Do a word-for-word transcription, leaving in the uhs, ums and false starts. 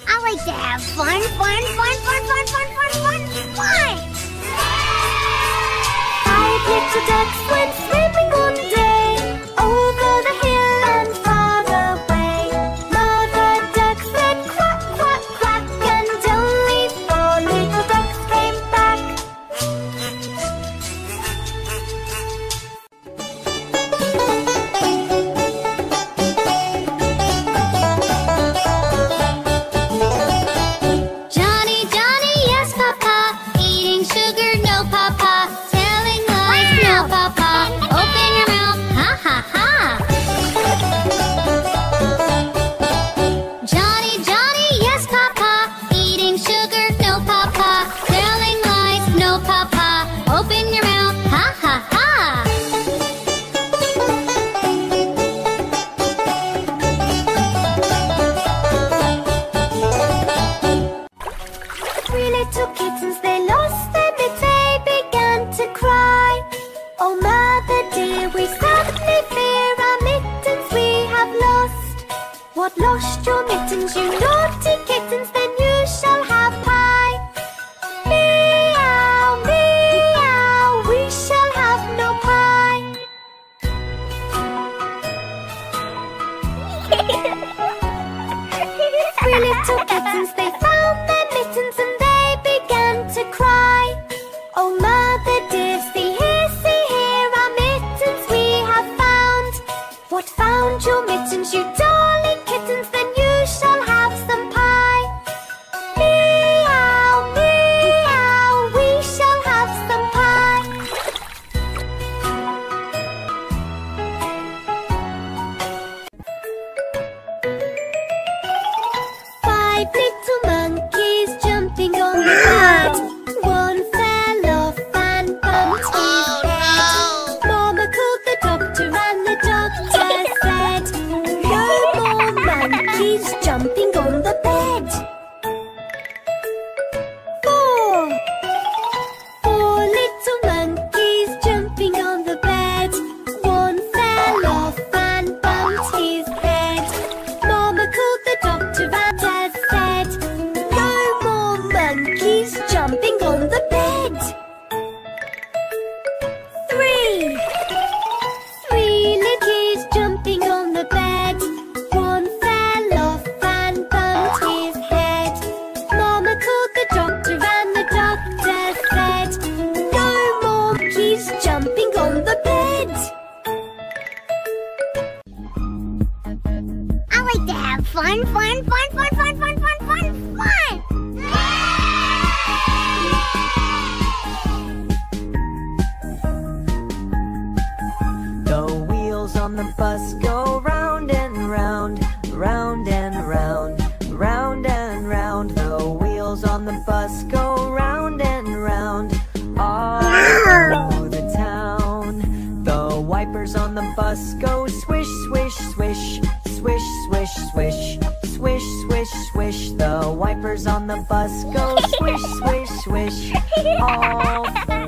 I like to have fun, fun, fun, fun, fun, fun, fun, fun, fun! Five little ducks went swimming one day, over the hill and far away. Mother duck said quack, quack, quack, and only four little ducks came back. Johnny, Johnny, yes, Papa. Eating sugar, no, Papa. Telling lies, no, Papa. Open your mouth, ha, ha, ha. Johnny, Johnny, yes, Papa. Eating sugar, no, Papa. Telling lies, no, Papa. Open your mouth, ha, ha, ha. Three little kittens, they lost their mitts, they began to cry. Oh, mother dear, we sadly fear our mittens we have lost. What, lost your mittens, you naughty kittens? Then you shall have pie. Meow, meow, we shall have no pie. Three little kittens, they found their mittens and they began to cry. Oh, mother dear, see here, see here, our mittens we have found. What, found your mittens, you darling kittens? Then you shall have some pie. Meow, meow, we shall have some pie. Five little monkeys jumping on the bed. One fell off and bumped his head. Mama called the doctor and the doctor said, no more monkeys jumping on the bed. Four. Four little monkeys jumping on the bed. One fell off and bumped his head. Mama called the doctor and Dad said, no more monkeys jumping on the bed. Three. Three little kids jumping on the bed. One fell off and bumped his head. Mama called the doctor and the doctor said, no more monkeys jumping on the bed. I like to have fun, fun, fun, fun, fun, fun, fun, fun, fun! The wheels on the bus go round and round, round and round, round and round. The wheels on the bus go round and round, all through the town. The wipers on the bus go swish, swish, swish, swish, swish, swish, swish, swish, swish. The wipers on the bus go swish, swish, swish, all